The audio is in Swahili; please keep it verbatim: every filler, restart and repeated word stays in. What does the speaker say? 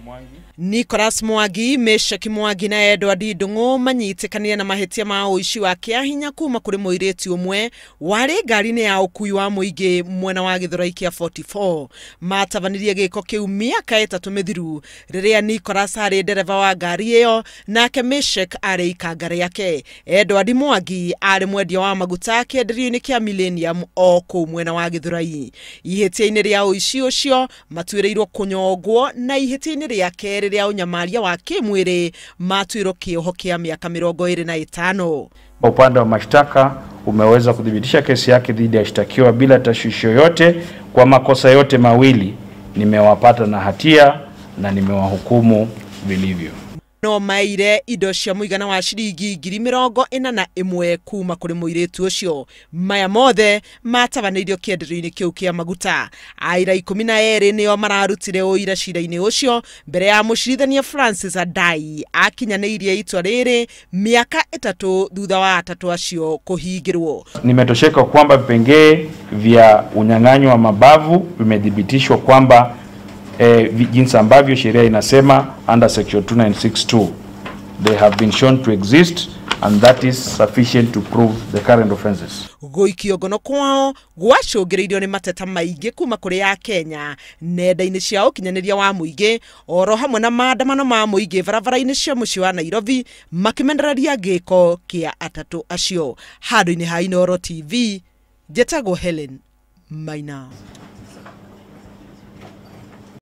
Mwangi. Nicholas Mwangi, Meshack Mwangi na Edward Ndung'u manyitikania na mahetia ma uici wa kiahinya kuma kuri muiritu umwe wari ngari-ini ya ukui wa muingi mwena wa Githurai kia forty-four. Matavanirie Giiko kiu miaka itatu mithiru riria Nicholas ari ndereba wa ngari iyo nake Meshack ari ikanga riake. Edward Mwangi ari mwendia wa maguta kienderio-ini kia Millennium o kuu mwena wa Githurai. Ihitia-ini ria uici ucio matwiriiirwo kunyongwo na ihitia-ini riake riria unyamaria wa kimwiri matuiro kioho kia miaka mirongo iri na itano. Upande wa mashtaka umeweza kudhibitisha kesi yake dhidi ya shtakiwa bila tashwishi yoyote. Kwa makosa yote mawili nimewapata na hatia na nimewahukumu vilivyo. No maire indo cia muigana wa shiringi ngiri mirongo ina na imwe kuma kuri muiritu ucio. Maya mothe matavaneirio kienderio-ini kiu kia maguta. Aira ikumi na eri nio mararutire uira cira-ini ucio mbere ya mucirithania Francis Adai akinyaniirie itua riri miaka itatu thutha wa atatu acio kuhingirwo. Nimetosheka kwamba vipengee vya unyang'anyi wa mabavu vimedhibitishwa kwamba Eh, jinsi ambavyo sheria inasema under section two nine six two they have been shown to exist and that is sufficient to prove the current offenses. Guikio ngono kwao gwacungiriirio ni mateta maingi kuma kuri ya Kenya nenda-ini cia ukinyaniria wa muingi oro hamwe na maandamano ma muingi varavara-ini cia mucii wa Nairobi makimendereria Giiko kia atatu acio. Handu-ini ha Inooro T V, Jetagwo Helen Maina.